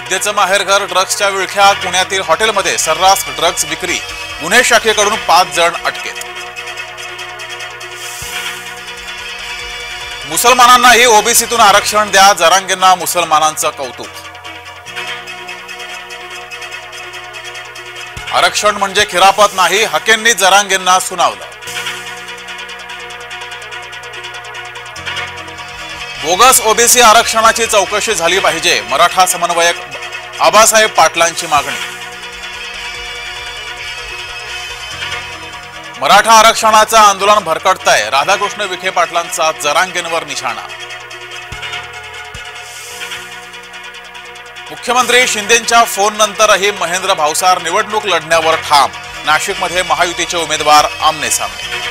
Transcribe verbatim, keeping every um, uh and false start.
विद्येचं माहेरघर ड्रग्सच्या विळख्यात पुण्यातील हॉटेलमध्ये सर्रास ड्रग्स विक्री गुन्हे शाखेकडून पाच जण अटकेत। मुसलमानांनाही ओबीसीतून आरक्षण द्या, जरांगेंना मुसलमानांचं कौतुक। आरक्षण म्हणजे खिरापत नाही, हकेंनी जरांगेंना सुनावलं। बोगस ओबीसी आरक्षणाची चौकशी झाली पाहिजे, मराठा समन्वयक आबासाहेब पाटलांची मागणी। मराठा आरक्षणाचं आंदोलन भरकटतंय, राधाकृष्ण विखे पाटलांचा जरांगेंवर निशाणा। मुख्यमंत्री शिंदेंच्या फोन नंतरही महेंद्र भावसार निवडणूक लढण्यावर ठाम, नाशिकमध्ये महायुतीचे उमेदवार आमने सामने।